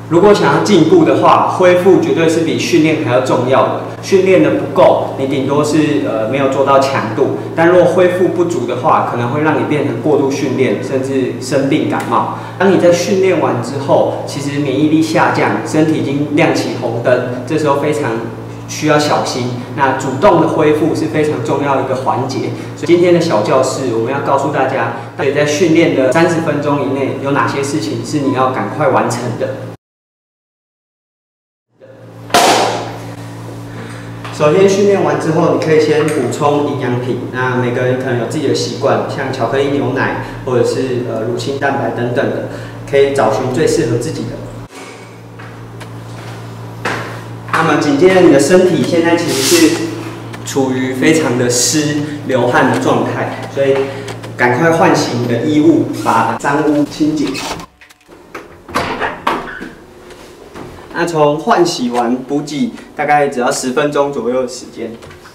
如果想要进步的话，恢复绝对是比训练还要重要的。训练的不够，你顶多是没有做到强度，但如果恢复不足的话，可能会让你变成过度训练，甚至生病感冒。当你在训练完之后，其实免疫力下降，身体已经亮起红灯，这时候非常需要小心。那主动的恢复是非常重要的一个环节。所以今天的小教室，我们要告诉大家，在训练的30分钟以内，有哪些事情是你要赶快完成的。首先，训练完之后，你可以先补充营养品。那每个人可能有自己的习惯，像巧克力牛奶或者是乳清蛋白等等的，可以找寻最适合自己的。那么紧接着，你的身体现在其实是处于非常的湿、流汗的状态，所以赶快换洗你的衣物，把脏污清洁。那从换洗完补给大概只要10分钟左右的时间。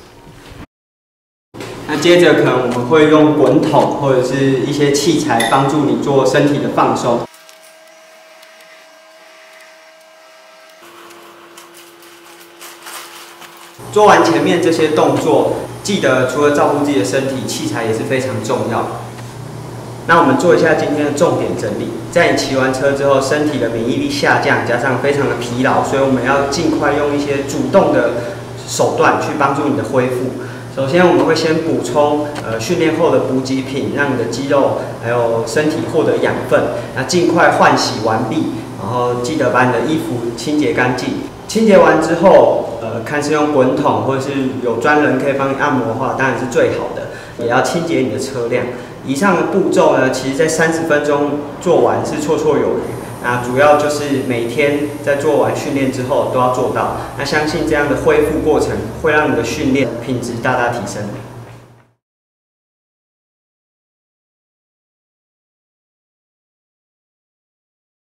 那接着可能我们会用滚筒或者是一些器材帮助你做身体的放松。做完前面这些动作，记得除了照顾自己的身体，器材也是非常重要的。那我们做一下今天的重点整理。在你骑完车之后，身体的免疫力下降，加上非常的疲劳，所以我们要尽快用一些主动的手段去帮助你的恢复。首先，我们会先补充训练后的补给品，让你的肌肉还有身体获得养分。那尽快换洗完毕，然后记得把你的衣服清洁干净。清洁完之后，看是用滚筒或者是有专人可以帮你按摩的话，当然是最好的。也要清洁你的车辆。以上的步骤呢，其实在30分钟做完是绰绰有余。那主要就是每天在做完训练之后都要做到。那相信这样的恢复过程会让你的训练品质大大提升。